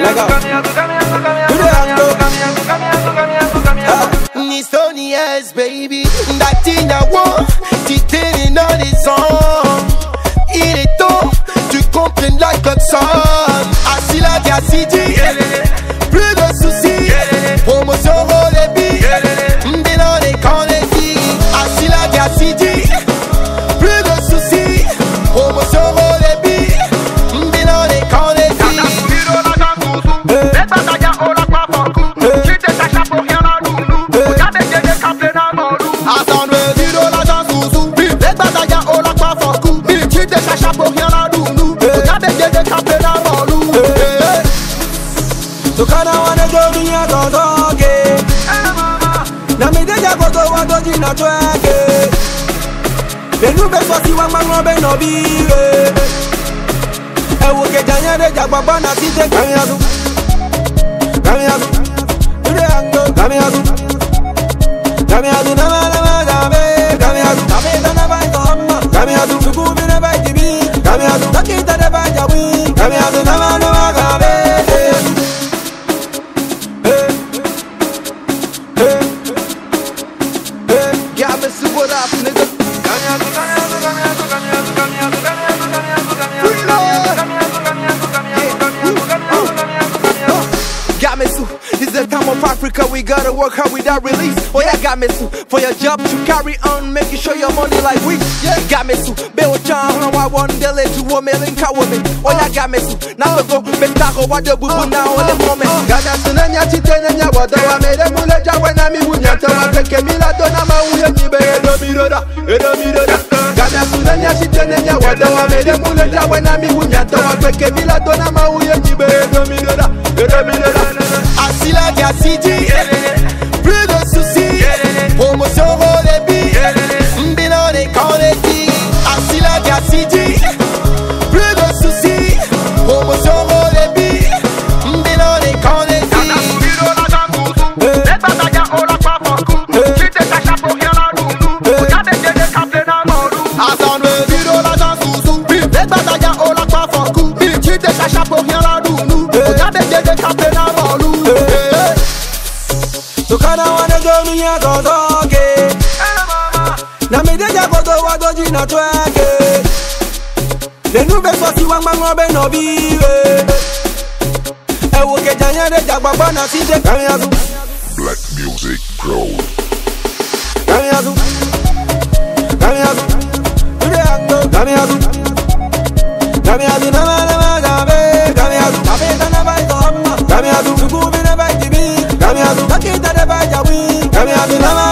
Yes, baby, that thing I want, t'es dans les sons. Il est temps, tu comprends la Godson. Assis là, t'es assis dit, plus de soucis. Promotion, roll les billes, m'bélan les camps les filles. Assis là, t'es assis dit, plus de soucis. Promotion, roll les billes, m'bélan les camps les filles. Tukana wane do dunia tontoke na mideja koto wado jina tweke Benu beso si wa mango be no biwe Ewo ke janya de jagbagba na site kamiyazu Ude ango Kamiyazu nama gabe Kamiyazu Tapeta na bai tohama Kamiyazu Tukubi na bai tibi Kamiyazu Takita na bai jawi Kamiyazu nama gabe What up, nigga? Gamesu, it's the time of Africa. We gotta work hard without release. Oh yeah, Gamesu, for your job to carry on, making sure your money like we. Yeah, Gamesu, Beo Chan, I want Dele to a million woman. Oh yeah, Gamesu, now go Bentaro, what the boo now on the moment. Gadasunanya Chitania, what I made a mulaja when I'm in Wunyata, Kemila Donama, Edomiroda. Gadasunanya Chitania, what I made a mulaja when I'm in Wunyata, Kemila Donama, Edomiroda. Assis là, t'es assis dit, plus de soucis. Promotion, roll les billes, m'bélan les camps les filles. Assis là, t'es assis dit, plus de soucis. Promotion, roll les billes, m'bélan les camps les filles. Tukana wane do dunia tontoke na mideja koto wado jina tweke Benu beso si wa mango be no biwe Ewo ke janya de jagbagba na site kamiyazu Black Music Pro. Kamiyazu Ude ango Kamiyazu nama gabe Kamiyazu Tapeta na bai tohama Kamiyazu Tukubi na bai tibi Kamiyazu Takita na bai jawi Kamiyazu nama